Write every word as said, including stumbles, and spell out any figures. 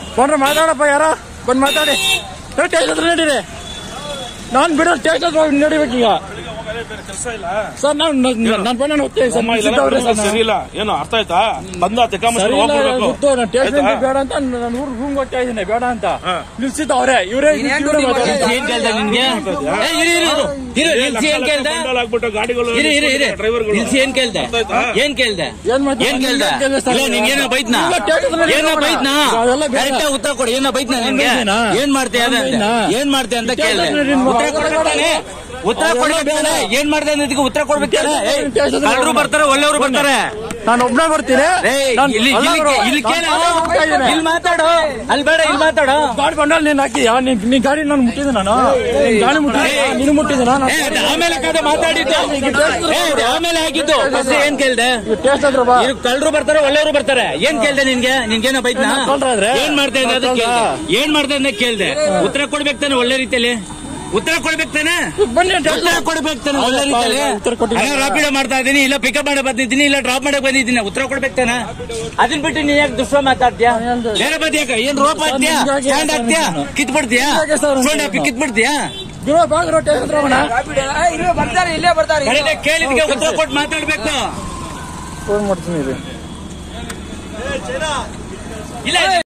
ಬಂದ್ರೆ ಮಾತಾಡಪ್ಪ ಯಾರ ಬಂದ್ ಮಾತಾಡಿ ಸ್ಟೇಷನ್ ಹತ್ರ ನಡೀರಿ. ನಾನ್ ಬಿಡೋ ಸ್ಟೇಷನ್ ನಡಿಬೇಕೀಗ ಸರ್. ನಾನು ನನ್ನ ಪೈನ ಹೋಗ್ತೇನೆ ಸರಿ ಇಲ್ಲ ಏನು ಅರ್ಥ ಆಯ್ತಾ? ಬಂದ ಗೊತ್ತು ನಾನು ಸ್ಟೇಷನ್ ಬೇಡ ಅಂತ ನಾನು ಊರ್ ರೂಮ್ ಹೋಗ್ತಾ ಇದ್ದೀನಿ ಬೇಡ ಅಂತ ನಿಲ್ಸಿದ್ದ ಅವ್ರೆ ಇವರೇ. ಗಾಡಿಗಳು ಏನ್ ಕೇಳ್ದೆ ಏನ್ ಕೇಳ್ದೆ ಏನ್ ಕೇಳ್ದೆ ನಿನ್ಗೇನ ಬೈತ್ನಾ ಏನ ಬೈತ್ನಾ ಕರೆಕ್ಟ್ ಉತ್ತರ ಕೊಡಿ. ಏನ ಬೈತ್ನಾ ನಿನ್ಗೆ ಏನ್ ಮಾಡ್ತೀಯ ಏನ್ ಮಾಡ್ತೀಯ ಅಂತ ಕೇಳ್ದೆ. ಉತ್ತರ ಕೊಡ್ಬೇಕಾನೆ ಉತ್ತರ ಕೊಡ್ಬೇಕಾನೆ ಏನ್ ಮಾಡ್ದೆ ಅನ್ನೋದಕ್ಕೆ ಉತ್ತರ ಕೊಡ್ಬೇಕಾನೆ. ಎಲ್ಲರೂ ಬರ್ತಾರೆ ಒಳ್ಳೆಯವರು ಬರ್ತಾರೆ. ನಾನು ಒಬ್ಬನೇ ಬರ್ತೀನಿ. ಇಲ್ಲಿ ಇಲ್ಲಿ ಮಾತಾಡು ಅಲ್ಲಿ ಬೇಡ ಇಲ್ಲಿ ಮಾತಾಡು. ಗಾಡಿ ಬಂಡಲ್ ನೀನ್ ಹಾಕಿ ನಿನ್ ಗಾಡಿ ನಾನು ಮುಟ್ಟಿದ್ದೆ ನಾನು ಗಾಡಿ ಮುಟ್ಟಿದ್ದೆ ನೀನು ಮುಟ್ಟಿದ್ದೆ ನಾನು ಆಮೇಲೆ ಕಡೆ ಮಾತಾಡಿದ್ದು ಆಮೇಲೆ ಆಗಿದ್ದು. ಏನ್ ಕೇಳ್ದೆ? ಕಳ್ಳರು ಬರ್ತಾರೆ ಒಳ್ಳೆಯವರು ಬರ್ತಾರೆ. ಏನ್ ಕೇಳ್ದೆ ನಿನ್ಗೆ ನಿನ್ಗೇನ ಬೈದ್ನಾ ಏನ್ ಮಾಡ್ತಾ ಇದ್ದ ಅದಕ್ಕೆ ಏನ್ ಮಾಡ್ತಾ ಇದ್ದ ಕೇಳ್ದೆ. ಉತ್ತರ ಕೊಡ್ಬೇಕು ತಾನೆ ಒಳ್ಳೆ ರೀತಿಯಲ್ಲಿ ಉತ್ತರ ಕೊಡ್ಬೇಕು ತಾನೆ ಉತ್ತರ ಕೊಡ್ಬೇಕು ತಾನೆ ಒಳ್ಳೆ ರೀತಿಯಲ್ಲಿ. ರಾಪಿಡೋ ಮಾಡ್ತಾ ಇದ್ದೀನಿ ಇಲ್ಲ ಪಿಕಪ್ ಮಾಡಕ್ ಬಂದಿದ್ದೀನಿ ಇಲ್ಲ ಡ್ರಾಪ್ ಮಾಡಕ್ ಬಂದಿದ್ದೀನಿ ಉತ್ತರ ಕೊಡ್ಬೇಕು ತಾನೆ. ಅದನ್ ಬಿಟ್ಟು ನೀನ್ ಯಾಕೆ ದುಷ್ಟ ಮಾತಾಡ್ತೀಯಾ ಬೇರೆ ಬದಿಯಾಕ ಏನ್ ರೋಪ್ ಹಾಕ್ತೀಯಾ ಸ್ಟ್ಯಾಂಡ್ ಹಾಕ್ತೀಯಾ ಕಿತ್ ಬಿಡ್ತೀಯಾ ಸ್ಟ್ಯಾಂಡ್ ಹಾಕಿ ಕಿತ್ ಬಿಡ್ತೀಯಾ. ಕೇಳಿದ್ಗೆ ಉತ್ತರ ಕೊಟ್ಟು ಮಾತಾಡ್ಬೇಕು. ಫೋನ್ ಮಾಡ್ತೀನಿ ಇಲ್ಲ